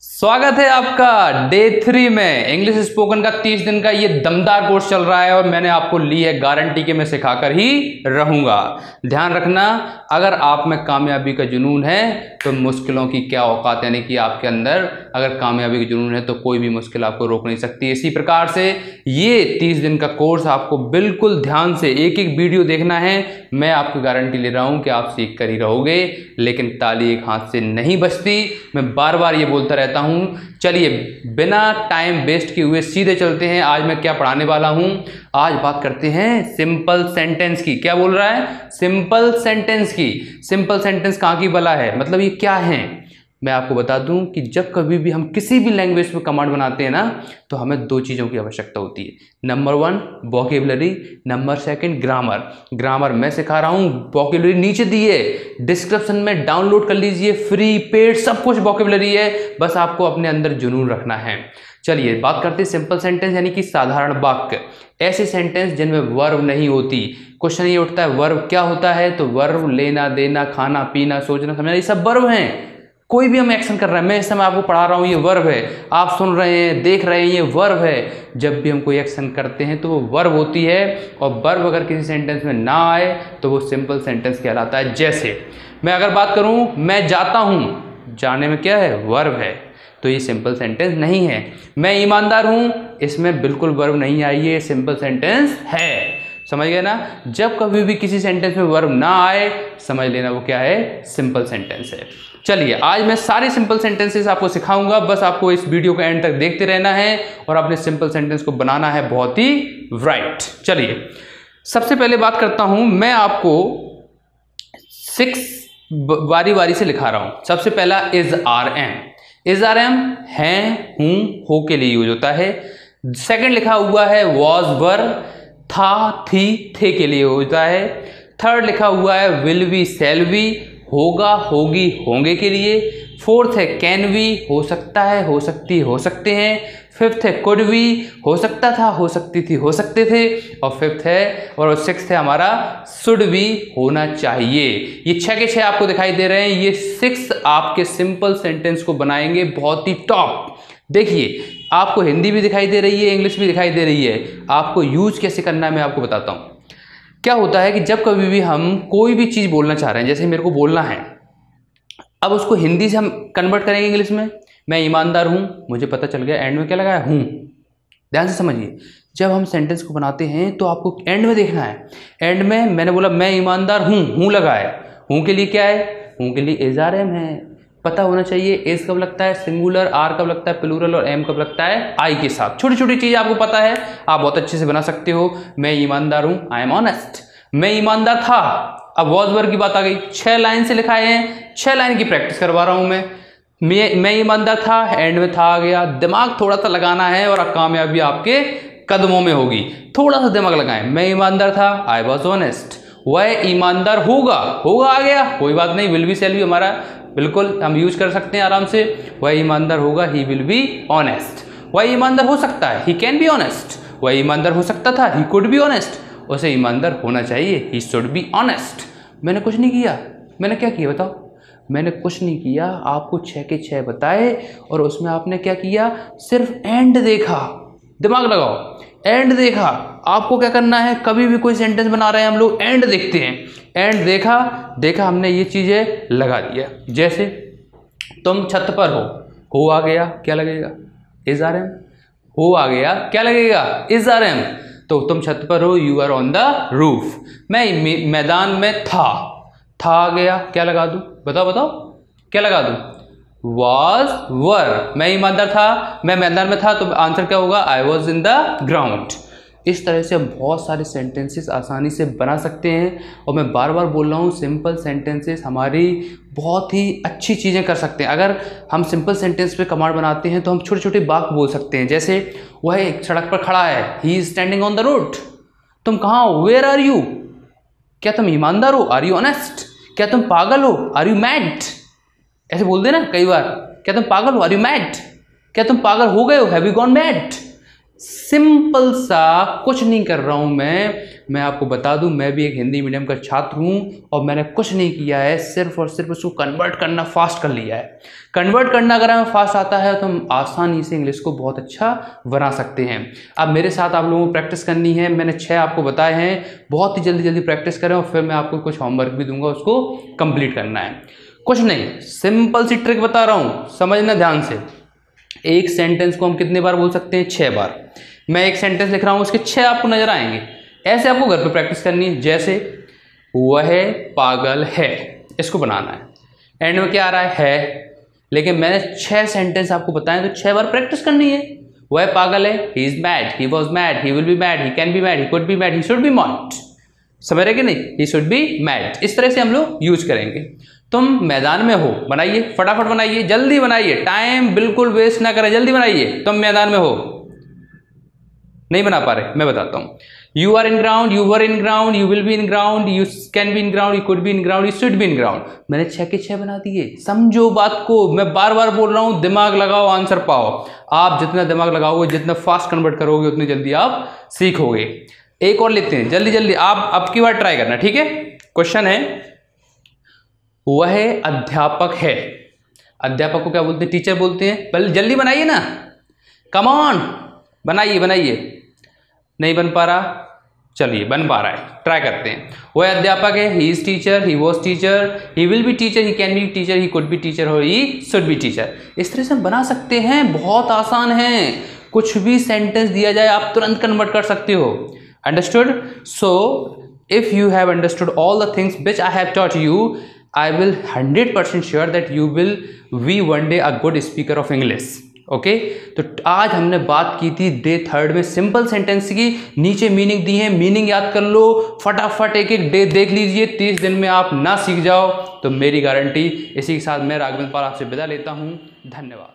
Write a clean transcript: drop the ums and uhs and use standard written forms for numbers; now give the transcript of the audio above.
स्वागत है आपका डे 3 में। इंग्लिश स्पोकन का 30 दिन का ये दमदार कोर्स चल रहा है और मैंने आपको ली है गारंटी कि मैं सिखाकर ही रहूंगा। ध्यान रखना, अगर आप में कामयाबी का जुनून है तो मुश्किलों की क्या औकात, यानी कि आपके अंदर अगर कामयाबी का जुनून है तो कोई भी मुश्किल आपको रोक नहीं सकती। इसी प्रकार से ये 30 दिन का कोर्स आपको बिल्कुल ध्यान से एक एक वीडियो देखना है। मैं आपको गारंटी ले रहा हूं कि आप सीख कर ही रहोगे, लेकिन ताली एक हाथ से नहीं बजती। मैं बार बार ये बोलता रहता हूं। चलिए बिना टाइम वेस्ट किए हुए सीधे चलते हैं। आज मैं क्या पढ़ाने वाला हूं, आज बात करते हैं सिंपल सेंटेंस की। क्या बोल रहा है? सिंपल सेंटेंस की। सिंपल सेंटेंस कहाँ की बला है, मतलब ये क्या है? मैं आपको बता दूं कि जब कभी भी हम किसी भी लैंग्वेज में कमांड बनाते हैं ना, तो हमें दो चीज़ों की आवश्यकता होती है। Number 1 vocabulary, number 2 grammar. Grammar मैं सिखा रहा हूं, वोकेबलरी नीचे दी है, डिस्क्रिप्शन में डाउनलोड कर लीजिए, फ्री पेड सब कुछ वोकेबलरी है, बस आपको अपने अंदर जुनून रखना है। चलिए बात करते हैं सिंपल सेंटेंस, यानी कि साधारण वाक्य। ऐसे सेंटेंस जिनमें वर्ब नहीं होती। क्वेश्चन ये उठता है वर्ब क्या होता है, तो वर्ब लेना देना, खाना पीना, सोचना समझना, ये सब वर्ब हैं। कोई भी हम एक्शन कर रहे हैं, मैं इस समय आपको पढ़ा रहा हूं, ये वर्ब है। आप सुन रहे हैं, देख रहे हैं, ये वर्ब है। जब भी हम कोई एक्शन करते हैं तो वो वर्ब होती है, और वर्ब अगर किसी सेंटेंस में ना आए तो वो सिंपल सेंटेंस कहलाता है। जैसे मैं अगर बात करूं, मैं जाता हूं, जाने में क्या है? वर्ब है, तो ये सिंपल सेंटेंस नहीं है। मैं ईमानदार हूं, इसमें बिल्कुल वर्ब नहीं आई है, सिंपल सेंटेंस है। समझ गए ना? जब कभी भी किसी सेंटेंस में वर्ब ना आए, समझ लेना वो क्या है? सिंपल सेंटेंस है। चलिए आज मैं सारे सिंपल सेंटेंसेस आपको सिखाऊंगा, बस आपको इस वीडियो का एंड तक देखते रहना है और अपने सिंपल सेंटेंस को बनाना है बहुत ही राइट। चलिए सबसे पहले बात करता हूं, मैं आपको 6 बारी बारी से लिखा रहा हूं। सबसे पहला is are am. Is are am है, हूं, हो के लिए यूज होता है। सेकंड लिखा हुआ है वॉज वर, था, थी, थे के लिए होता है। थर्ड लिखा हुआ है विल बी, शैल बी, होगा, होगी, होंगे के लिए। फोर्थ है कैन बी, हो सकता है, हो सकती, हो सकते हैं। फिफ्थ है कुड बी, हो सकता था, हो सकती थी, हो सकते थे। और फिफ्थ है और सिक्स्थ है हमारा शुड बी, होना चाहिए। ये 6 के 6 आपको दिखाई दे रहे हैं। ये 6 आपके सिंपल सेंटेंस को बनाएंगे बहुत ही टॉप। देखिए आपको हिंदी भी दिखाई दे रही है, इंग्लिश भी दिखाई दे रही है। आपको यूज कैसे करना है मैं आपको बताता हूं। क्या होता है कि जब कभी भी हम कोई भी चीज़ बोलना चाह रहे हैं, जैसे मेरे को बोलना है, अब उसको हिंदी से हम कन्वर्ट करेंगे इंग्लिश में। मैं ईमानदार हूं, मुझे पता चल गया एंड में क्या लगाया? हूं। ध्यान से समझिए, जब हम सेंटेंस को बनाते हैं तो आपको एंड में देखना है। एंड में मैंने बोला मैं ईमानदार हूं, हूं लगाया। हूं के लिए क्या है? हूं के लिए इज आर एम है। पता होना चाहिए एज कब लगता है सिंगुलर, आर कब लगता है प्लूरल, और एम कब लगता है आई के साथ। छोटी छोटी चीज़ आपको पता है, आप बहुत अच्छे से बना सकते हो। मैं ईमानदार हूं, आई एम ऑनेस्ट। मैं ईमानदार था, अब वॉज वर की बात आ गई। 6 लाइन से लिखाए हैं, 6 लाइन की प्रैक्टिस करवा रहा हूं मैं ईमानदार था, एंड में था आ गया। दिमाग थोड़ा सा लगाना है और कामयाबी आपके कदमों में होगी। थोड़ा सा दिमाग लगाएं। मैं ईमानदार था, आई वॉज ऑनेस्ट। वह ईमानदार होगा, होगा आ गया, कोई बात नहीं। विल बी, शैल बी हमारा बिल्कुल हम यूज कर सकते हैं आराम से। वह ईमानदार होगा, ही विल बी ऑनेस्ट। वह ईमानदार हो सकता है, ही कैन बी ऑनेस्ट। वह ईमानदार हो सकता था, ही कुड बी ऑनेस्ट। उसे ईमानदार होना चाहिए, ही शुड बी ऑनेस्ट। मैंने कुछ नहीं किया, मैंने क्या किया बताओ? मैंने कुछ नहीं किया, आपको 6 के 6 बताए और उसमें आपने क्या किया? सिर्फ एंड देखा। दिमाग लगाओ, एंड देखा। आपको क्या करना है, कभी भी कोई सेंटेंस बना रहे हैं हम लोग, एंड देखते हैं। एंड देखा, देखा हमने ये चीजें लगा दिया। जैसे तुम छत पर हो आ गया, क्या लगेगा? Is are am. हो आ गया, क्या लगेगा? Is are am. तो तुम छत पर हो, you are on the roof. मैं मैदान में था आ गया, क्या लगा दूं? बताओ बताओ, क्या लगा दूं? Was were. मैं ईमानदार था, मैं मैदान में था, तो आंसर क्या होगा? I was in the ground. इस तरह से हम बहुत सारे सेंटेंसेस आसानी से बना सकते हैं। और मैं बार बार बोल रहा हूँ, सिंपल सेंटेंसेस हमारी बहुत ही अच्छी चीज़ें कर सकते हैं। अगर हम सिंपल सेंटेंस पे कमांड बनाते हैं तो हम छोटे छोटे वाक्य बोल सकते हैं। जैसे वह एक सड़क पर खड़ा है, he is standing on the road. तुम कहाँ हो? Where are you? क्या तुम ईमानदार हो? Are you honest? क्या तुम पागल हो? Are you mad? ऐसे बोल देना कई बार, क्या तुम पागल हो? Are you mad? क्या तुम पागल हो गए हो? Have you gone mad? Simple सा कुछ नहीं कर रहा हूं मैं आपको बता दूं, मैं भी एक हिंदी मीडियम का छात्र हूं और मैंने कुछ नहीं किया है, सिर्फ और सिर्फ उसको कन्वर्ट करना फास्ट कर लिया है। कन्वर्ट करना अगर हमें फास्ट आता है तो हम आसानी से इंग्लिश को बहुत अच्छा बना सकते हैं। अब मेरे साथ आप लोगों को प्रैक्टिस करनी है, मैंने 6 आपको बताए हैं, बहुत ही जल्दी जल्दी प्रैक्टिस करें और फिर मैं आपको कुछ होमवर्क भी दूंगा, उसको कंप्लीट करना है। कुछ नहीं, सिंपल सी ट्रिक बता रहा हूँ, समझना ध्यान से। एक सेंटेंस को हम कितने बार बोल सकते हैं? 6 बार। मैं एक सेंटेंस लिख रहा हूँ, उसके 6 आपको नजर आएंगे। ऐसे आपको घर पे प्रैक्टिस करनी है। जैसे वह पागल है, इसको बनाना है। एंड में क्या आ रहा है? लेकिन मैंने 6 सेंटेंस आपको बताए तो 6 बार प्रैक्टिस करनी है। वह पागल है, he is mad, he was mad, he will be mad, he can be mad, he could be mad, he should be mad. समझ रहे कि नहीं? He should be mad. इस तरह से हम लोग यूज करेंगे। तुम मैदान में हो, बनाइए, फटाफट बनाइए, जल्दी बनाइए, टाइम बिल्कुल वेस्ट ना करें, जल्दी बनाइए। तुम मैदान में हो, नहीं बना पा रहे, मैं बताता हूं। You are in ground, you were in ground, you will be in ground, you can be in ground, you could be in ground, you should be in ground. मैंने 6 के 6 बना दिए। समझो बात को, मैं बार बार बोल रहा हूं, दिमाग लगाओ, आंसर पाओ। आप जितना दिमाग लगाओगे, जितना फास्ट कन्वर्ट करोगे, उतनी जल्दी आप सीखोगे। एक और लेते हैं, जल्दी जल्दी आप अब की बार ट्राई करना, ठीक है? क्वेश्चन है, वह अध्यापक है। अध्यापक को क्या बोलते हैं? टीचर बोलते हैं। पहले जल्दी बनाइए ना, कम ऑन, बनाइए बनाइए। नहीं बन पा रहा, चलिए बन पा रहा है, ट्राई करते हैं। वह अध्यापक है, he is teacher, he was teacher, he will be teacher, he can be teacher, he could be teacher और ही शुड बी टीचर। इस तरह से हम बना सकते हैं, बहुत आसान है। कुछ भी सेंटेंस दिया जाए आप तुरंत कन्वर्ट कर सकते हो। Understood? So if you have understood all the things which I have taught you, I will 100% sure that you will be one day a good speaker of English. Okay, तो आज हमने बात की थी डे 3 में सिंपल सेंटेंस की। नीचे meaning दी है, मीनिंग याद कर लो, फटाफट एक एक डे देख लीजिए। 30 दिन में आप ना सीख जाओ तो मेरी गारंटी। इसी के साथ मैं राघवेंद्र पाल आपसे विदा लेता हूँ। धन्यवाद।